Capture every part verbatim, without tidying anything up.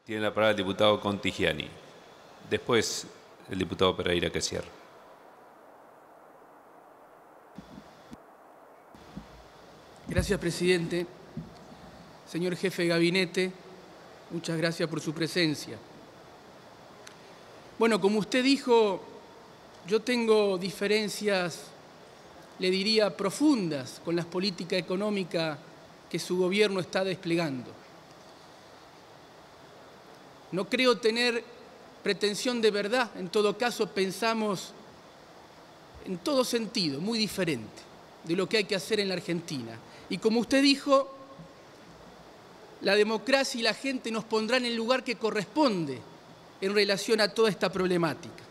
Tiene la palabra el diputado Contigiani. Después, el diputado Pereira que cierre. Gracias, presidente. Señor jefe de gabinete, muchas gracias por su presencia. Bueno, como usted dijo, yo tengo diferencias, le diría, profundas con las políticas económicas que su gobierno está desplegando. No creo tener pretensión de verdad, en todo caso pensamos en todo sentido, muy diferente de lo que hay que hacer en la Argentina. Y como usted dijo, la democracia y la gente nos pondrán en el lugar que corresponde en relación a toda esta problemática.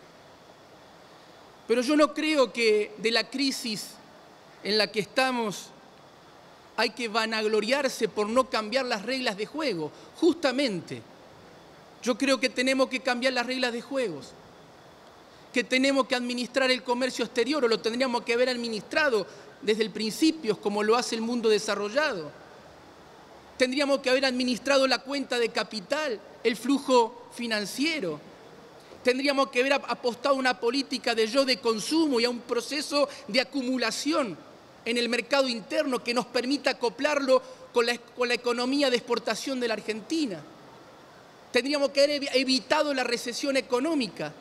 Pero yo no creo que de la crisis en la que estamos hay que vanagloriarse por no cambiar las reglas de juego. Justamente, yo creo que tenemos que cambiar las reglas de juego, que tenemos que administrar el comercio exterior, o lo tendríamos que haber administrado desde el principio, como lo hace el mundo desarrollado. Tendríamos que haber administrado la cuenta de capital, el flujo financiero. Tendríamos que haber apostado a una política de yo de consumo y a un proceso de acumulación en el mercado interno que nos permita acoplarlo con la, con la economía de exportación de la Argentina. Tendríamos que haber evitado la recesión económica.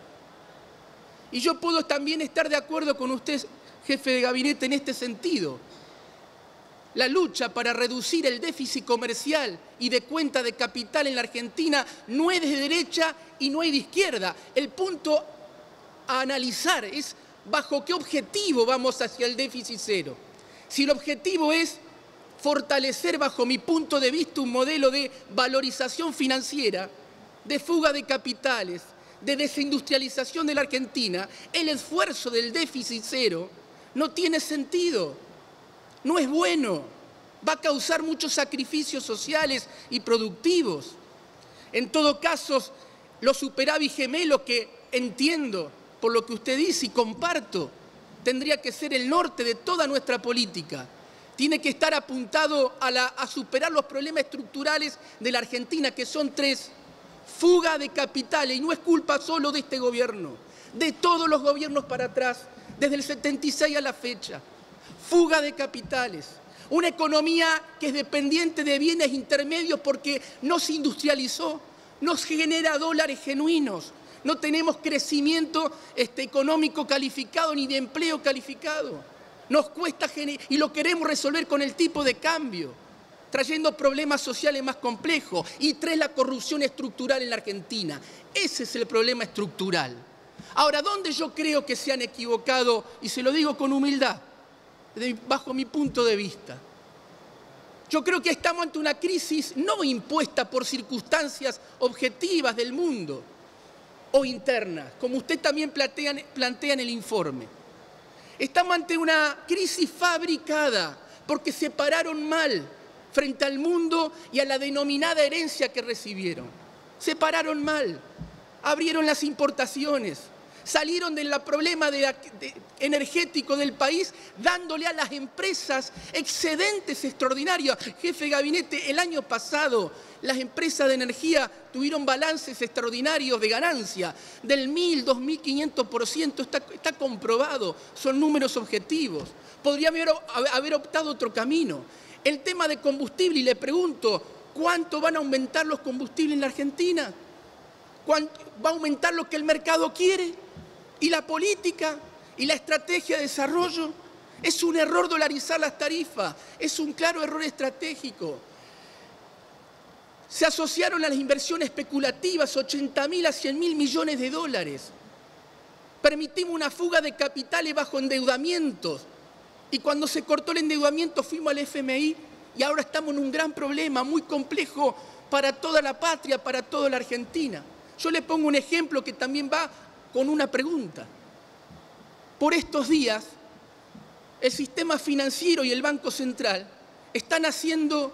Y yo puedo también estar de acuerdo con usted, jefe de gabinete, en este sentido. La lucha para reducir el déficit comercial y de cuenta de capital en la Argentina no es de derecha y no es de izquierda. El punto a analizar es bajo qué objetivo vamos hacia el déficit cero. Si el objetivo es fortalecer, bajo mi punto de vista, un modelo de valorización financiera, de fuga de capitales, de desindustrialización de la Argentina, el esfuerzo del déficit cero no tiene sentido, no es bueno, va a causar muchos sacrificios sociales y productivos. En todo caso, los superávit gemelos, que entiendo por lo que usted dice y comparto, tendría que ser el norte de toda nuestra política. Tiene que estar apuntado a, la, a superar los problemas estructurales de la Argentina, que son tres. Fuga de capitales, y no es culpa solo de este gobierno, de todos los gobiernos para atrás, desde el setenta y seis a la fecha. Fuga de capitales, una economía que es dependiente de bienes intermedios porque no se industrializó, no genera dólares genuinos, no tenemos crecimiento este, económico calificado ni de empleo calificado. Nos cuesta y lo queremos resolver con el tipo de cambio, trayendo problemas sociales más complejos. Y tres, la corrupción estructural en la Argentina. Ese es el problema estructural. Ahora, ¿dónde yo creo que se han equivocado? Y se lo digo con humildad, bajo mi punto de vista. Yo creo que estamos ante una crisis no impuesta por circunstancias objetivas del mundo o internas, como usted también plantea, plantea en el informe. Estamos ante una crisis fabricada porque se pararon mal frente al mundo y a la denominada herencia que recibieron. Se pararon mal, abrieron las importaciones, salieron del problema de, de, energético del país, dándole a las empresas excedentes extraordinarios. Jefe de gabinete, el año pasado las empresas de energía tuvieron balances extraordinarios de ganancia del mil, dos mil quinientos por ciento, está, está comprobado, son números objetivos. Podría haber, haber optado otro camino. El tema de combustible, y le pregunto, ¿cuánto van a aumentar los combustibles en la Argentina? ¿Cuánto va a aumentar lo que el mercado quiere? ¿Y la política? ¿Y la estrategia de desarrollo? Es un error dolarizar las tarifas, es un claro error estratégico. Se asociaron a las inversiones especulativas ochenta mil a cien mil millones de dólares. Permitimos una fuga de capitales bajo endeudamientos. Y cuando se cortó el endeudamiento fuimos al F M I y ahora estamos en un gran problema muy complejo para toda la patria, para toda la Argentina. Yo le pongo un ejemplo que también va con una pregunta. Por estos días, el sistema financiero y el Banco Central están haciendo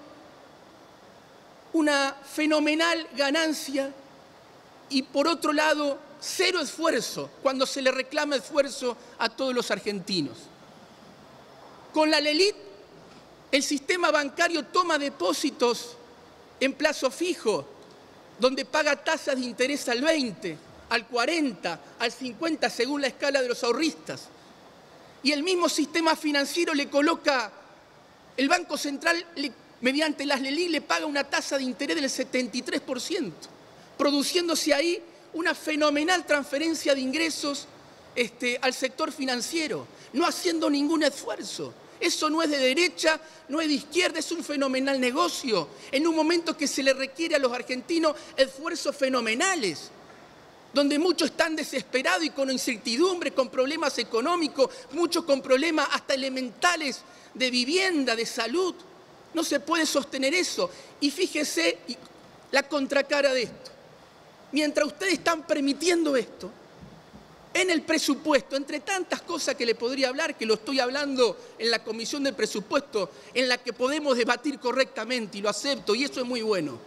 una fenomenal ganancia y, por otro lado, cero esfuerzo cuando se le reclama esfuerzo a todos los argentinos. Con la LELIQ, el sistema bancario toma depósitos en plazo fijo donde paga tasas de interés al veinte, al cuarenta, al cincuenta, según la escala de los ahorristas. Y el mismo sistema financiero le coloca, el Banco Central, le, mediante las LELIQ, le paga una tasa de interés del setenta y tres por ciento, produciéndose ahí una fenomenal transferencia de ingresos este, al sector financiero, no haciendo ningún esfuerzo. Eso no es de derecha, no es de izquierda, es un fenomenal negocio, en un momento que se le requiere a los argentinos esfuerzos fenomenales, donde muchos están desesperados y con incertidumbre, con problemas económicos, muchos con problemas hasta elementales de vivienda, de salud. No se puede sostener eso. Y fíjese la contracara de esto. Mientras ustedes están permitiendo esto, en el presupuesto, entre tantas cosas que le podría hablar, que lo estoy hablando en la Comisión de Presupuesto, en la que podemos debatir correctamente, y lo acepto, y eso es muy bueno.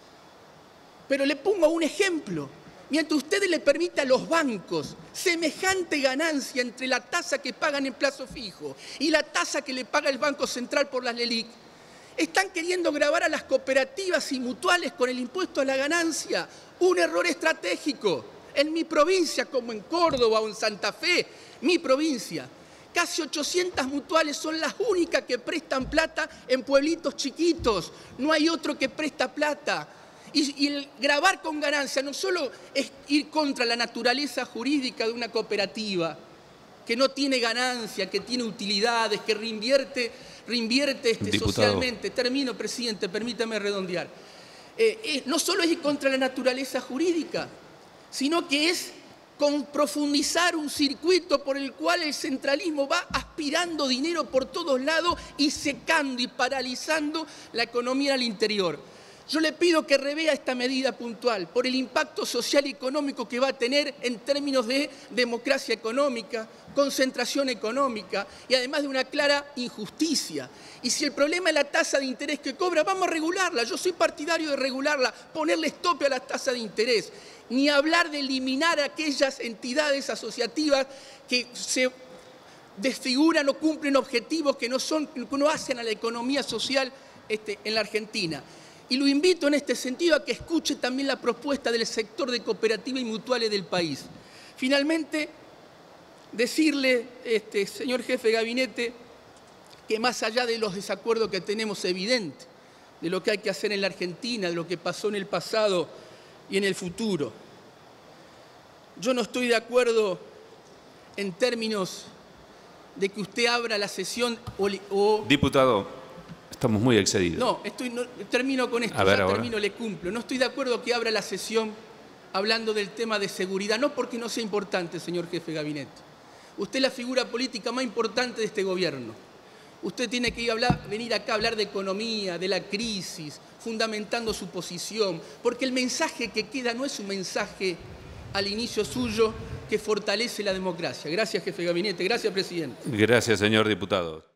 Pero le pongo un ejemplo. Mientras ustedes le permiten a los bancos semejante ganancia entre la tasa que pagan en plazo fijo y la tasa que le paga el Banco Central por las LELIQ, están queriendo gravar a las cooperativas y mutuales con el impuesto a la ganancia. Un error estratégico. En mi provincia, como en Córdoba o en Santa Fe, mi provincia, casi ochocientas mutuales son las únicas que prestan plata en pueblitos chiquitos. No hay otro que presta plata. Y, y el grabar con ganancia no solo es ir contra la naturaleza jurídica de una cooperativa, que no tiene ganancia, que tiene utilidades, que reinvierte, reinvierte este, socialmente. Termino, presidente, permítame redondear. Eh, eh, no solo es ir contra la naturaleza jurídica, sino que es con profundizar un circuito por el cual el centralismo va aspirando dinero por todos lados y secando y paralizando la economía al interior. Yo le pido que revea esta medida puntual por el impacto social y económico que va a tener en términos de democracia económica, concentración económica y además de una clara injusticia. Y si el problema es la tasa de interés que cobra, vamos a regularla. Yo soy partidario de regularla, ponerle tope a las tasas de interés. Ni hablar de eliminar aquellas entidades asociativas que se desfiguran o cumplen objetivos que no, son, que no hacen a la economía social este, en la Argentina. Y lo invito en este sentido a que escuche también la propuesta del sector de cooperativas y mutuales del país. Finalmente, decirle, este, señor jefe de gabinete, que más allá de los desacuerdos que tenemos evidentes, de lo que hay que hacer en la Argentina, de lo que pasó en el pasado y en el futuro, yo no estoy de acuerdo en términos de que usted abra la sesión o... o Diputado. Estamos muy excedidos. No, estoy, no termino con esto, a ver, ya ahora. termino, le cumplo. No estoy de acuerdo que abra la sesión hablando del tema de seguridad, no porque no sea importante, señor jefe de gabinete. Usted es la figura política más importante de este gobierno. Usted tiene que ir a hablar, venir acá a hablar de economía, de la crisis, fundamentando su posición, porque el mensaje que queda no es un mensaje al inicio suyo que fortalece la democracia. Gracias, jefe de gabinete. Gracias, presidente. Gracias, señor diputado.